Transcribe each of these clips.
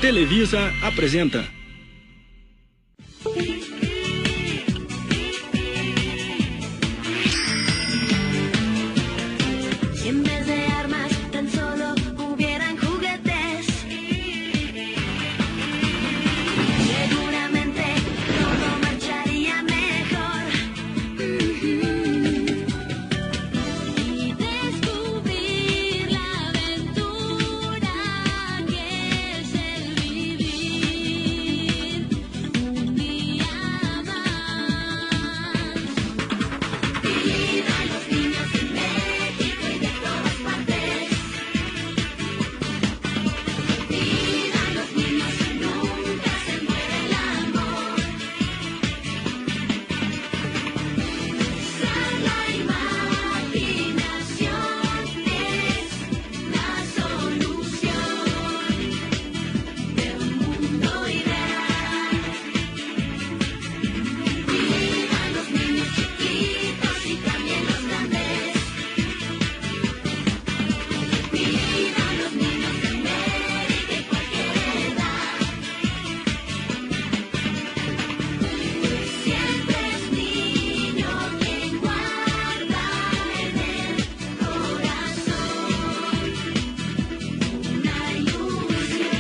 Televisa apresenta. En vez de armas, tan solo hubieran juguetes. Seguramente todo marcharía mejor. Y descubrir la aventura que es el vivir un día más. Vivan los niños en México y de todas partes. Vivan los niños y nunca se muere el amor. La imaginación es la solución de un mundo ideal. Vivan los niños chiquitos y también los grandes. Vivan los niños de América y cualquier edad. Siempre es niño quien guarda en el corazón una ilusión.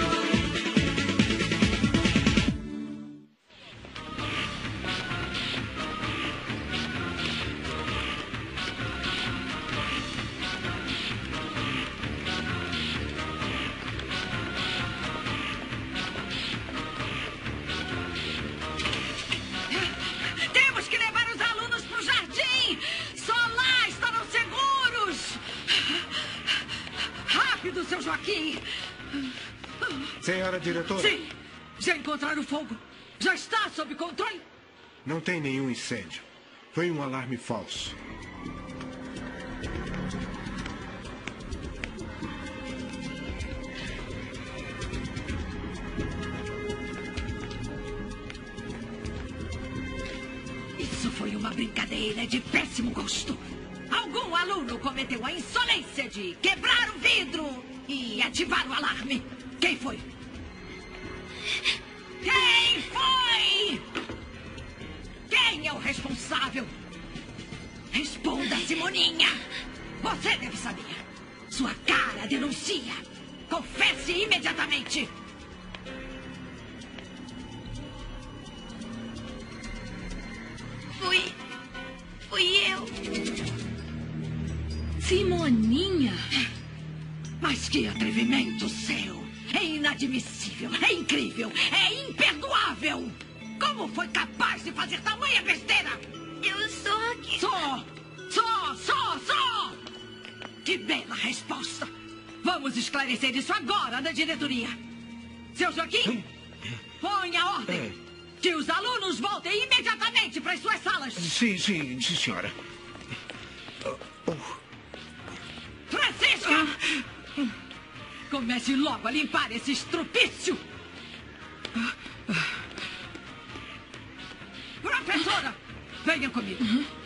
Temos que levar os alunos para o jardim! Só lá estarão seguros! Rápido, seu Joaquim! Senhora diretora, Sim! Já encontraram o fogo? Já está sob controle? não tem nenhum incêndio. Foi um alarme falso. Isso foi uma brincadeira de péssimo gosto. Algum aluno cometeu a insolência de quebrar o vidro e ativar o alarme. Quem foi? Quem foi? Quem é o responsável? Responda, Simoninha. Você deve saber. Sua cara denuncia. Confesse imediatamente. Fui eu. Simoninha? Mas que atrevimento seu! É inadmissível, é incrível, é imperdoável! Como foi capaz de fazer tamanha besteira? Eu sou aqui. Só! Que bela resposta! Vamos esclarecer isso agora na diretoria. Seu Joaquim, ponha ordem. Que os alunos voltem imediatamente para as suas salas. Sim, senhora. Francisca! Comece logo a limpar esse estrupício. Professora, venha comigo.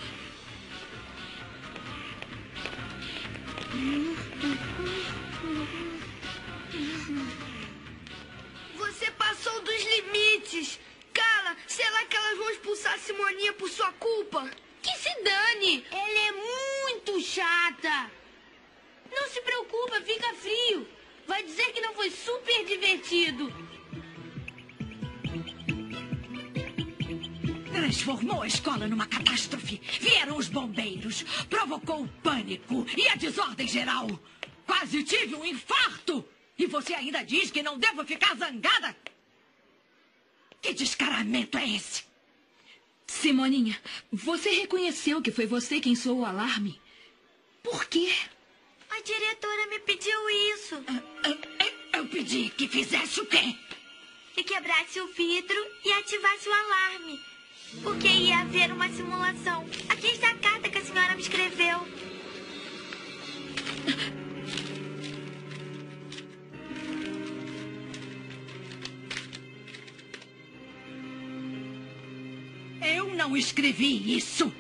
Você passou dos limites. Carla, será que elas vão expulsar a Simoninha por sua culpa? Que se dane! Ela é muito chata. Não se preocupa, fica frio. Vai dizer que não foi super divertido. Transformou a escola numa catástrofe. Vieram os bombeiros, provocou o pânico e a desordem geral. Quase tive um infarto. E você ainda diz que não devo ficar zangada? Que descaramento é esse? Simoninha, você reconheceu que foi você quem soou o alarme? Por quê? A diretora me pediu isso. Eu pedi que fizesse o quê? Que quebrasse o vidro e ativasse o alarme. Porque ia haver uma simulação. Aqui está a carta que a senhora me escreveu. Eu não escrevi isso.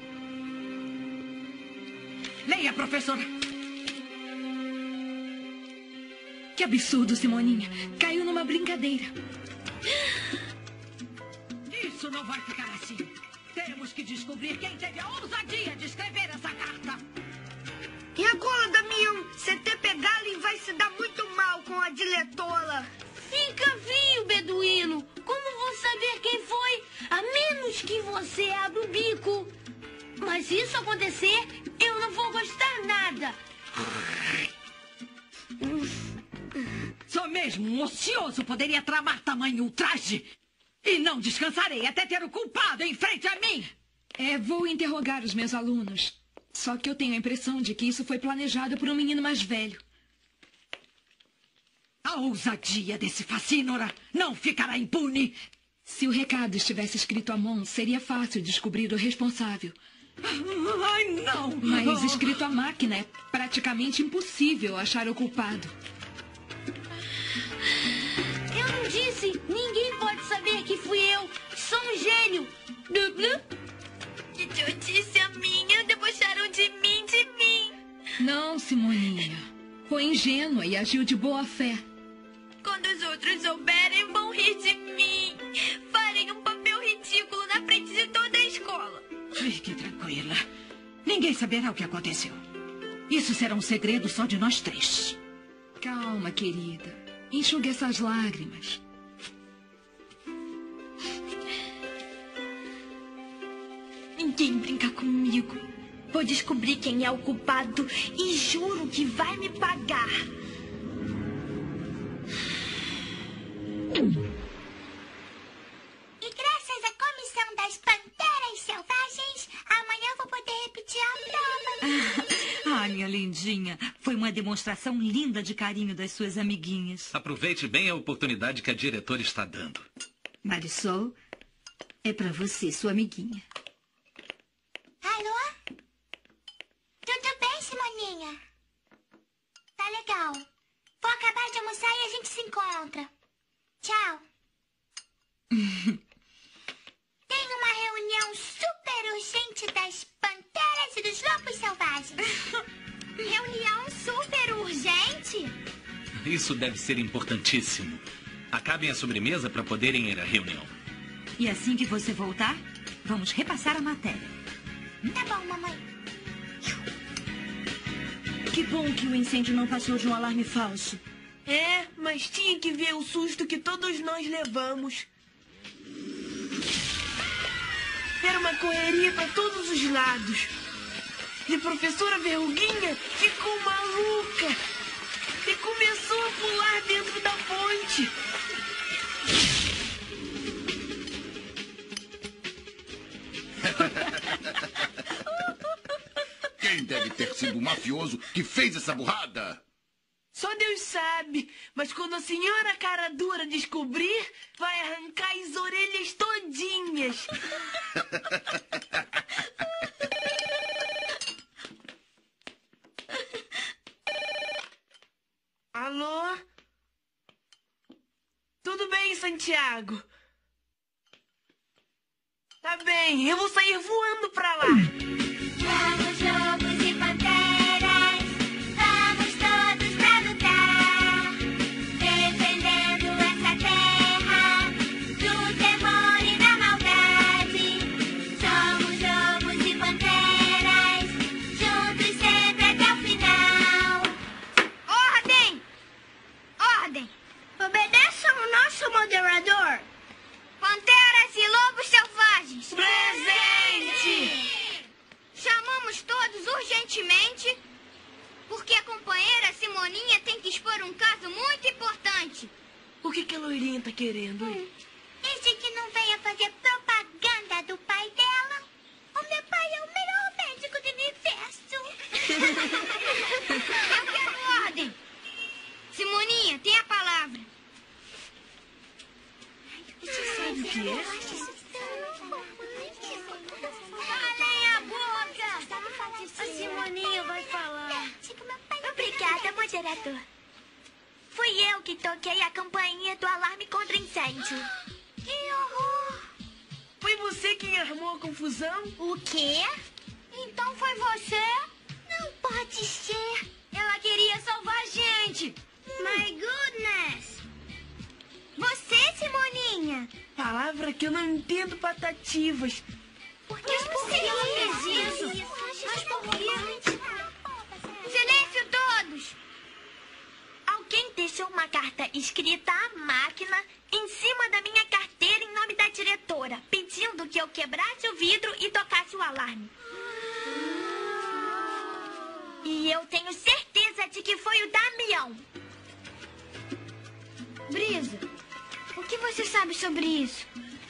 Leia, professora. Que absurdo, Simoninha. Caiu numa brincadeira. Isso não vai ficar assim. Temos que descobrir quem teve a ousadia de escrever essa carta. E agora, Damião? CT pegá-la e vai se dar muito mal com a diletola. Fica frio, beduíno. Como vou saber quem foi? A menos que você abra o bico. Mas se isso acontecer, eu não vou gostar nada. Só mesmo um ocioso poderia tramar tamanho ultraje. E não descansarei até ter o culpado em frente a mim. Vou interrogar os meus alunos. Só que eu tenho a impressão de que isso foi planejado por um menino mais velho. A ousadia desse facínora não ficará impune. Se o recado estivesse escrito à mão, seria fácil descobrir o responsável. Ai, não! Mas escrito à máquina é praticamente impossível achar o culpado. Eu não disse. Ninguém pode saber que fui eu. Sou um gênio. Idiotice minha. Debocharam de mim. Não, Simoninha. Foi ingênua e agiu de boa fé. Quando os outros souberem, vão rir de mim. Farem um papel ridículo na frente de toda a escola. Fique tranquila. Ninguém saberá o que aconteceu. Isso será um segredo só de nós três. Calma, querida. Enxugue essas lágrimas. Ninguém brinca comigo. Vou descobrir quem é o culpado e juro que vai me pagar. E graças à comissão das Panteras Selvagens, amanhã eu vou poder repetir a prova. Ah, minha lindinha, foi uma demonstração linda de carinho das suas amiguinhas. Aproveite bem a oportunidade que a diretora está dando. Marisol, é pra você, sua amiguinha. Alô? Tudo bem, Simoninha? Tá legal. Vou acabar de almoçar e a gente se encontra. Tchau. Tem uma reunião super urgente das Panteras e dos Lobos Selvagens. Reunião super urgente? Isso deve ser importantíssimo. Acabem a sobremesa para poderem ir à reunião. E assim que você voltar, vamos repassar a matéria. Tá bom, mamãe. Que bom que o incêndio não passou de um alarme falso. Mas tinha que ver o susto que todos nós levamos. Era uma correria para todos os lados. E a professora Verruguinha ficou maluca e começou a pular dentro da fonte. Quem deve ter sido o mafioso que fez essa burrada? Só Deus sabe, mas quando a senhora cara dura descobrir, vai arrancar as orelhas todinhas. Alô? Tudo bem, Santiago? Tá bem, eu vou sair voando pra lá. Vamos, lobos e panteras, vamos todos pra lutar, defendendo essa terra do temor e da maldade. Somos lobos e panteras, juntos sempre até o final. Ordem! Ordem! Obedeçam ao nosso moderador. Panteras e lobos selvagens. Presente! Chamamos todos urgentemente porque a companheira Simoninha tem que expor um caso muito importante. O que a loirinha tá querendo? Desde que não venha fazer propaganda do pai dela, o meu pai é o melhor médico do universo. Eu quero ordem. Simoninha, tem a palavra. Você sabe o que é? Calem a boca! A Simoninha vai falar. Obrigada, moderador. Fui eu que toquei a campainha do alarme contra incêndio. Que horror! Foi você quem armou a confusão? O quê? Então foi você? Não pode ser. Ela queria salvar a gente. My goodness! Você, Simoninha? Palavra que eu não entendo patativas. Por que ela fez isso? Mas por quê? Silêncio todos! Alguém deixou uma carta escrita à máquina em cima da minha carteira em nome da diretora, pedindo que eu quebrasse o vidro e tocasse o alarme. E eu tenho certeza de que foi o Damião. Brisa, o que você sabe sobre isso?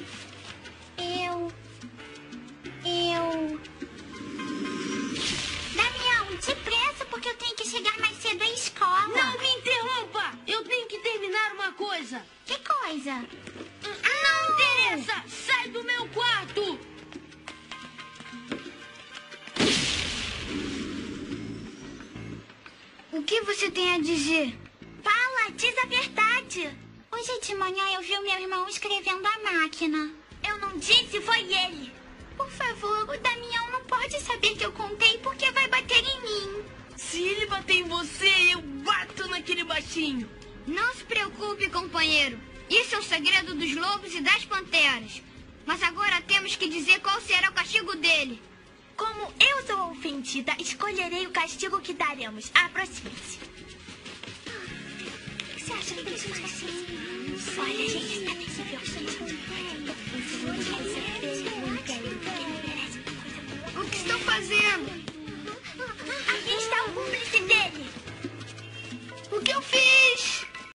Damião, depressa, porque eu tenho que chegar mais cedo à escola. Não me interrompa! Eu tenho que terminar uma coisa. Que coisa? Não interessa! Sai do meu quarto! O que você tem a dizer? Fala, diz a verdade. Hoje de manhã eu vi o meu irmão escrevendo à máquina. Eu não disse, foi ele. Por favor, o Damião não pode saber que eu contei porque vai bater em mim. Se ele bater em você, eu bato naquele baixinho. Não se preocupe, companheiro. Isso é o segredo dos lobos e das panteras. Mas agora temos que dizer qual será o castigo dele. Como eu sou ofendida, escolherei o castigo que daremos. Aproxime-se. O que você acha que ele faz assim? Olha, a gente está nesse O que estão fazendo? Aqui está o cúmplice dele. O que eu fiz?